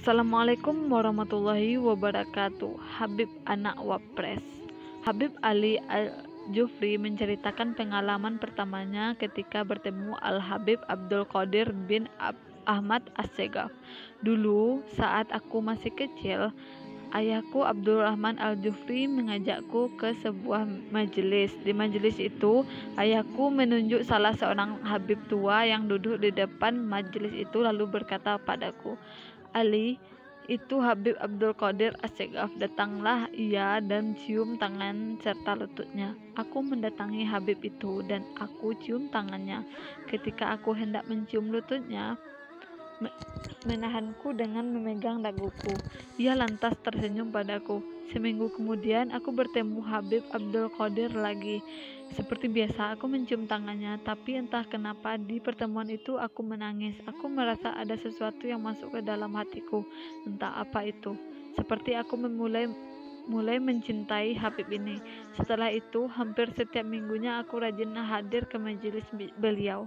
Assalamualaikum warahmatullahi wabarakatuh. Habib anak Wapres. Habib Ali Al-Jufri menceritakan pengalaman pertamanya ketika bertemu Al-Habib Abdul Qadir bin Ahmad As-Segaf. Dulu saat aku masih kecil, ayahku Abdul Rahman Al-Jufri mengajakku ke sebuah majelis. Di majelis itu, ayahku menunjuk salah seorang habib tua yang duduk di depan majelis itu lalu berkata padaku, "Ali, itu Habib Abdul Qadir As-Segaf. Datanglah ia dan cium tangan serta lututnya." Aku mendatangi Habib itu dan aku cium tangannya. Ketika aku hendak mencium lututnya, menahanku dengan memegang daguku. Ia lantas tersenyum padaku. Seminggu kemudian aku bertemu Habib Abdul Qadir lagi. Seperti biasa aku mencium tangannya, tapi entah kenapa di pertemuan itu aku menangis. Aku merasa ada sesuatu yang masuk ke dalam hatiku. Entah apa itu. Seperti aku mulai mencintai Habib ini. Setelah itu, hampir setiap minggunya aku rajin hadir ke majelis beliau.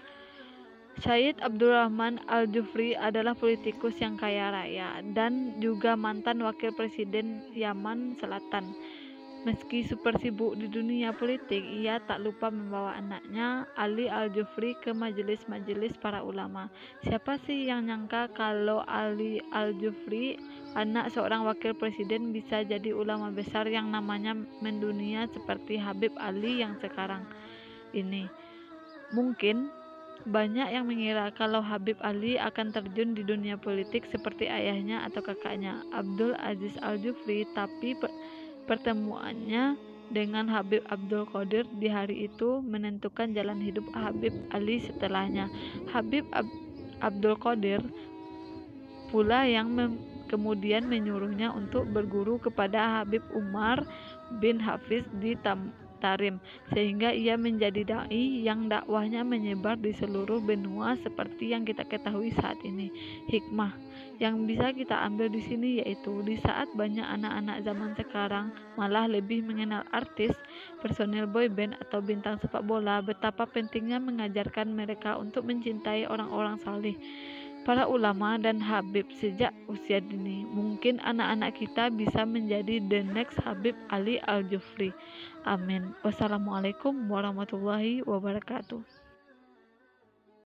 Syed Abdul Rahman Al-Jufri adalah politikus yang kaya raya dan juga mantan wakil presiden Yaman Selatan. Meski super sibuk di dunia politik, ia tak lupa membawa anaknya Ali Al-Jufri ke majelis-majelis para ulama. Siapa sih yang nyangka kalau Ali Al-Jufri, anak seorang wakil presiden, bisa jadi ulama besar yang namanya mendunia seperti Habib Ali yang sekarang ini. Mungkin banyak yang mengira kalau Habib Ali akan terjun di dunia politik seperti ayahnya atau kakaknya, Abdul Aziz Al-Jufri, tapi pertemuannya dengan Habib Abdul Qadir di hari itu menentukan jalan hidup Habib Ali setelahnya. Habib Abdul Qadir pula yang kemudian menyuruhnya untuk berguru kepada Habib Umar bin Hafiz di Tarim, sehingga ia menjadi dai yang dakwahnya menyebar di seluruh benua seperti yang kita ketahui saat ini. Hikmah yang bisa kita ambil di sini yaitu di saat banyak anak-anak zaman sekarang malah lebih mengenal artis, personil boyband atau bintang sepak bola, betapa pentingnya mengajarkan mereka untuk mencintai orang-orang saleh, para ulama dan habib sejak usia dini. Mungkin anak-anak kita bisa menjadi the next Habib Ali Al-Jufri. Amin. Wassalamualaikum warahmatullahi wabarakatuh.